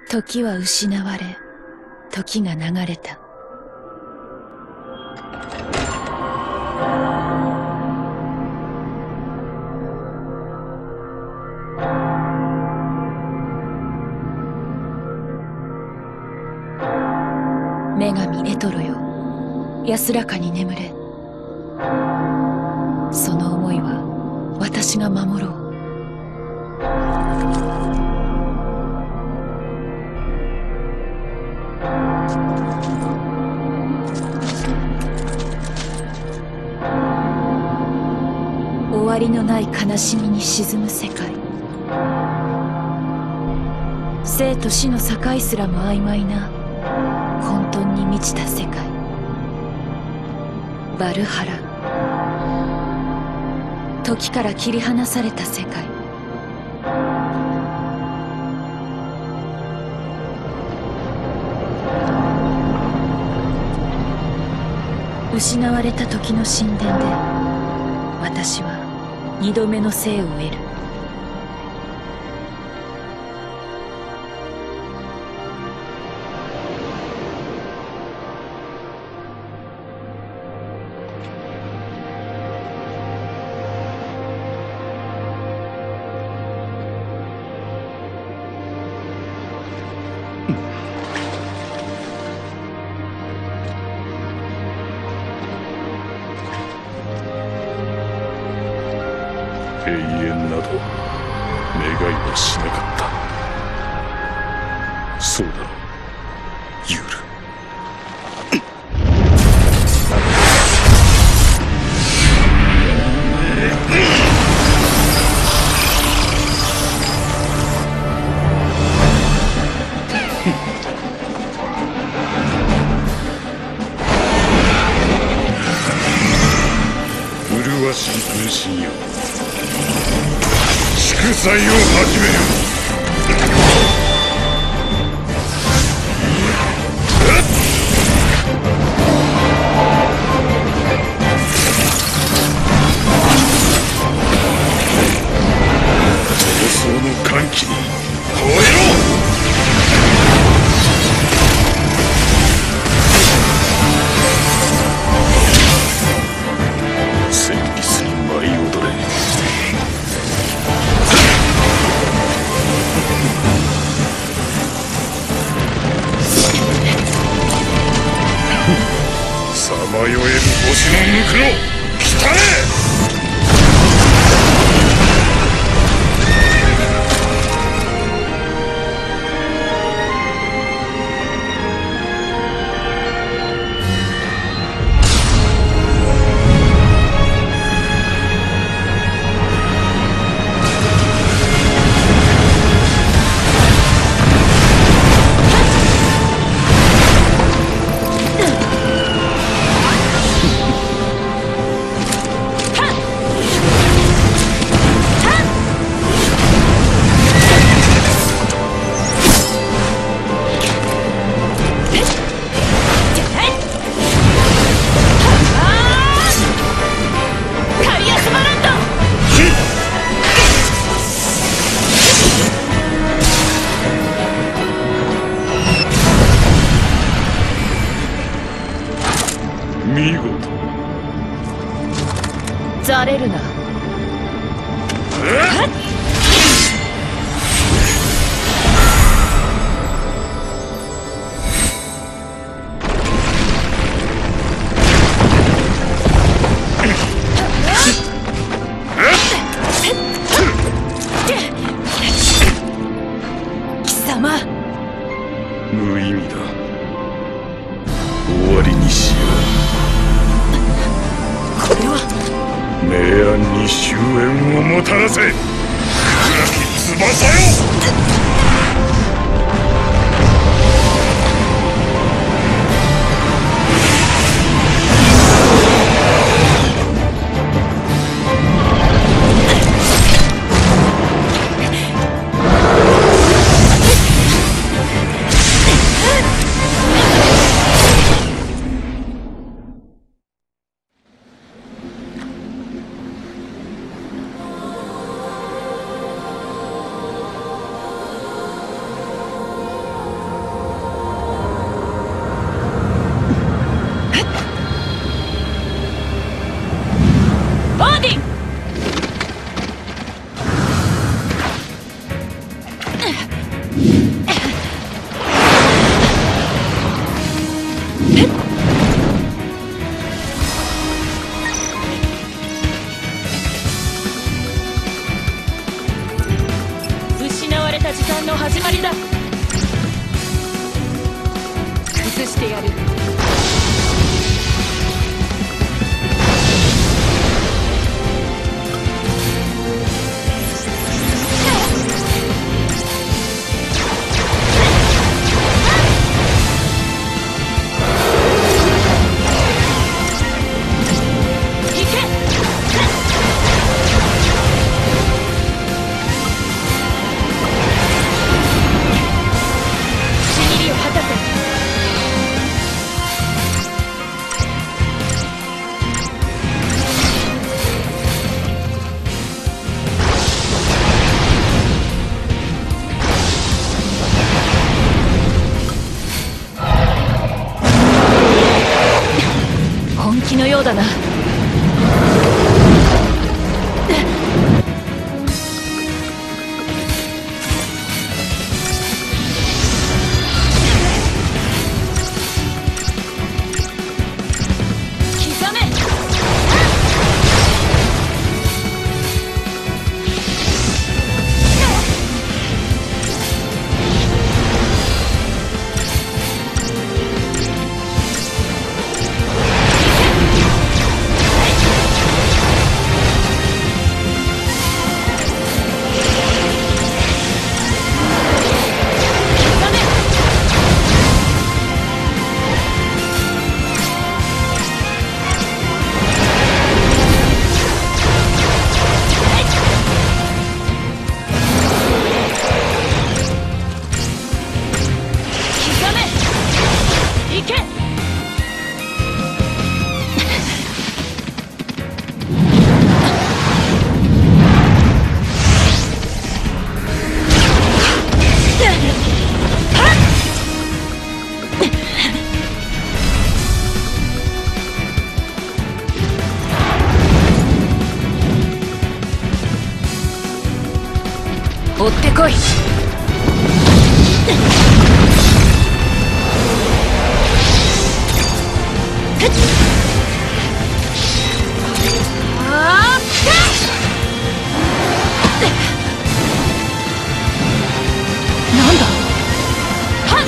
時は失われ、時が流れた。女神エトロよ、安らかに眠れ。その思いは私が守ろう。終わりのない悲しみに沈む世界、生と死の境すらも曖昧な混沌に満ちた世界、バルハラ、時から切り離された世界。失われた時の神殿で私は二度目の生を得る。 永遠など願いはしなかった。そうだろう、ユール。麗しい分身よ、祝祭を始めよ。闘争の歓喜に吠えろ。旋律に舞い踊れ。さまよえる星のぬくろ、来たれ。見事。 ざれるな。貴様、 無意味だ。終わりにしよう。 これは明暗に終焉をもたらせ。暗き翼よ。 始まりだ。崩してやる。本気のようだな。刻め。追ってこい。なんだ。はっ。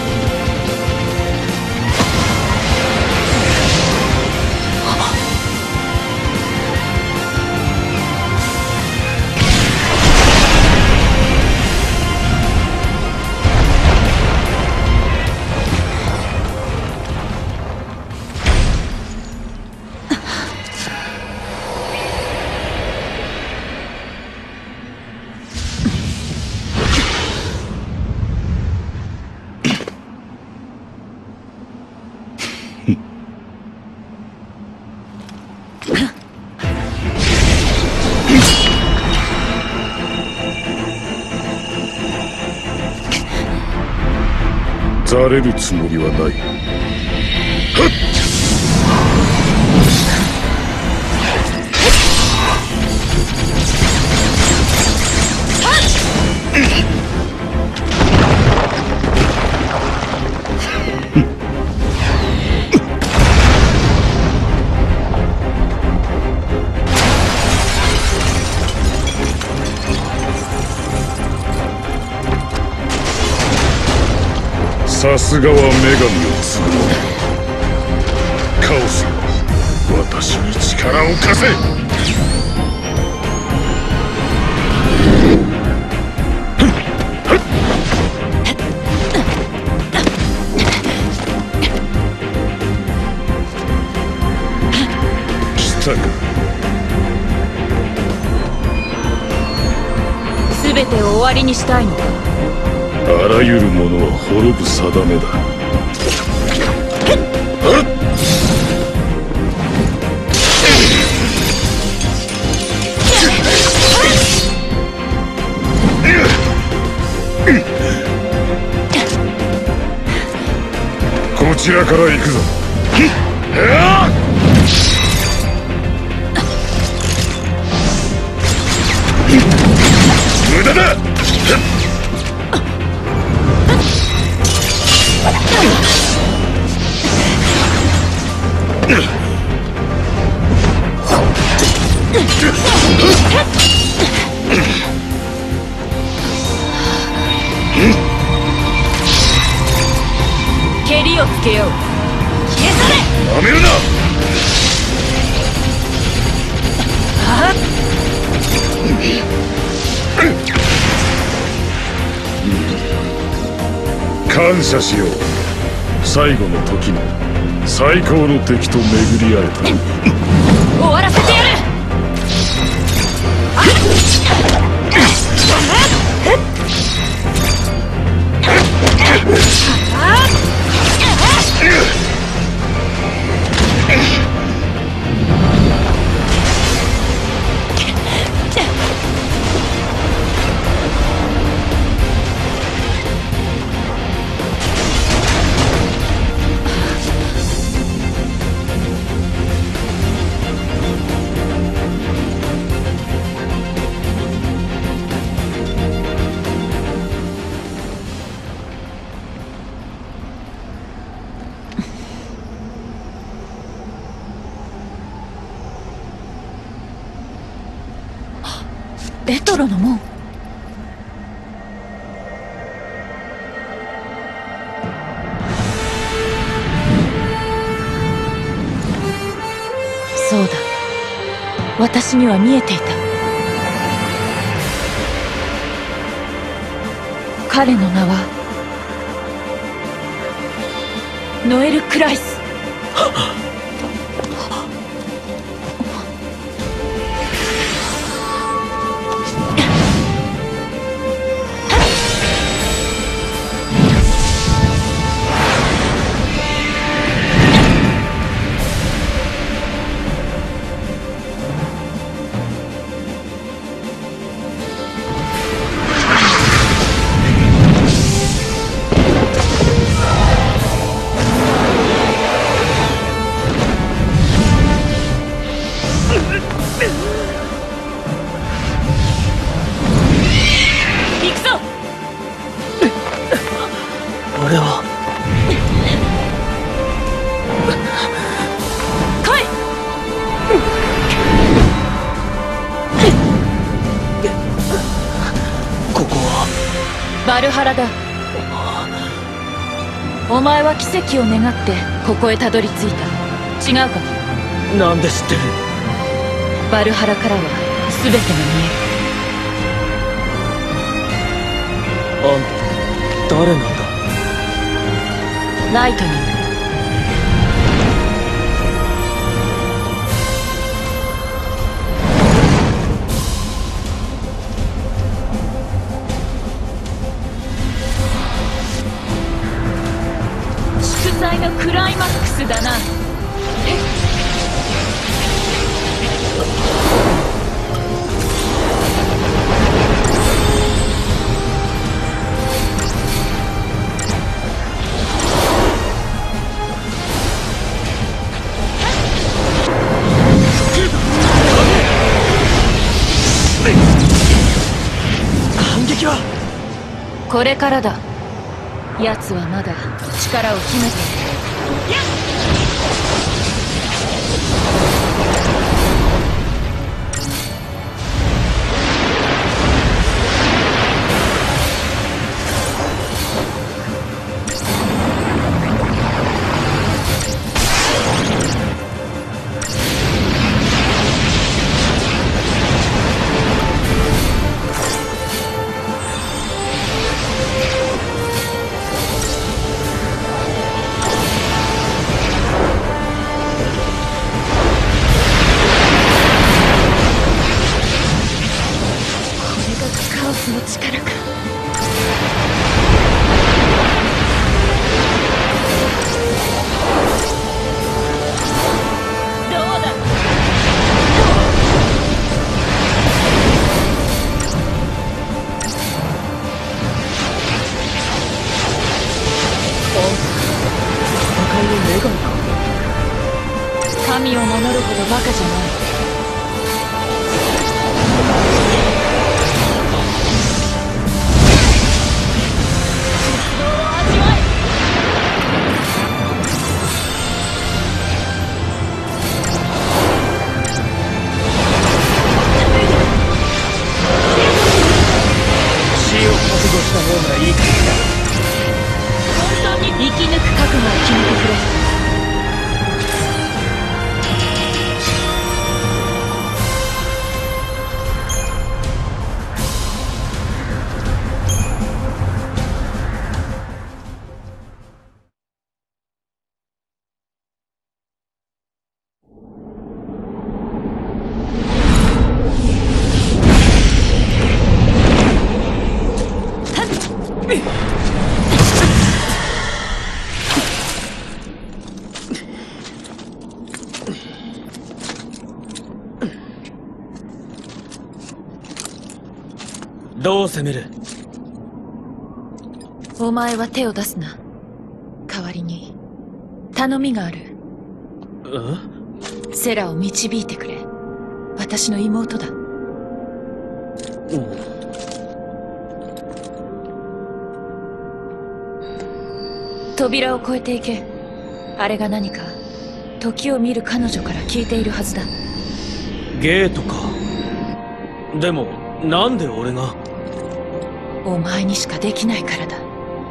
ざれるつもりはない。さすがは女神を継ぐ者。カオスよ、私に力を貸せ。来たか。 全てを終わりにしたいのか。 あらゆるものは滅ぶ定めだ。こちらから行くぞ。無駄だ。 けよう。消え去れ。 なめるな。 はっ。 感謝しよう。最後の時の最高の敵と巡り会えた。 終わらせてやる。レトロの門。そうだ、私には見えていた。彼の名はノエル・クライス。 俺は来い。 ここはバルハラだ。お前は奇跡を願ってここへたどり着いた。違うか。 なんで知ってる？ バルハラからは全てが見える。 あんた誰なんだ？ ライトニング。祝祭のクライマックスだな。 反撃はこれからだ。奴はまだ力を秘めている。カオスの力か。どうだ。 戦いの女神か？ 神を名乗るほどバカじゃない。 死を覚悟した方がいいか？ 本当に生き抜く覚悟を決めてくれ。 どう攻める？ お前は手を出すな。代わりに頼みがある。セラを導いてくれ。私の妹だ。扉を越えていけ。あれが何か時を見る彼女から聞いているはずだ。 ゲートか。でもなんで俺が？ お前にしかできないからだ。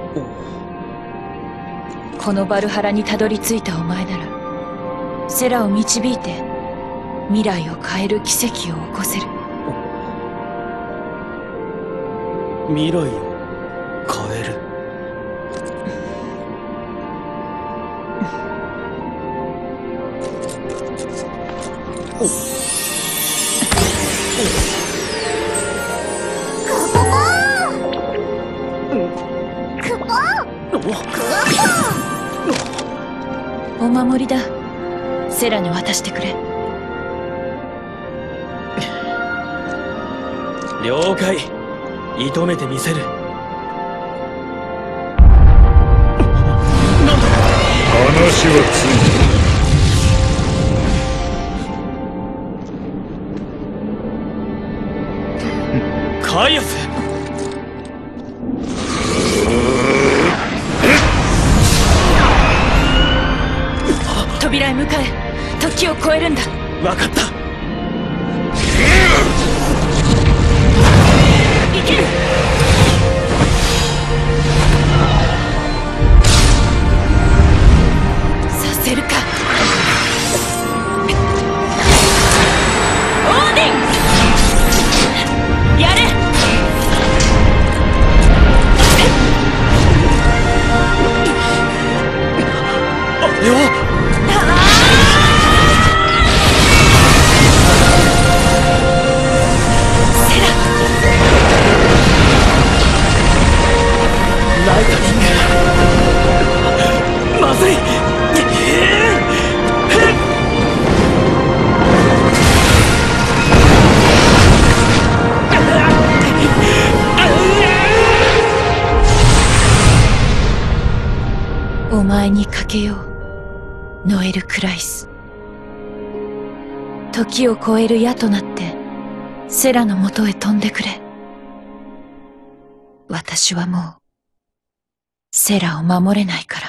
このバルハラにたどり着いたお前ならセラを導いて未来を変える奇跡を起こせる。 未来を変える。 お守りだ。セラに渡してくれ。 了解。射止めてみせる。 話はついた。カイアス。 扉へ向かえ。時を超えるんだ。 分かった。 行ける。させるか。オーディン、やれ。 あれはまずい。 お前にかけよう、ノエル・クライス。時を超える矢となってセラのもとへ飛んでくれ。私はもうセラを守れないから。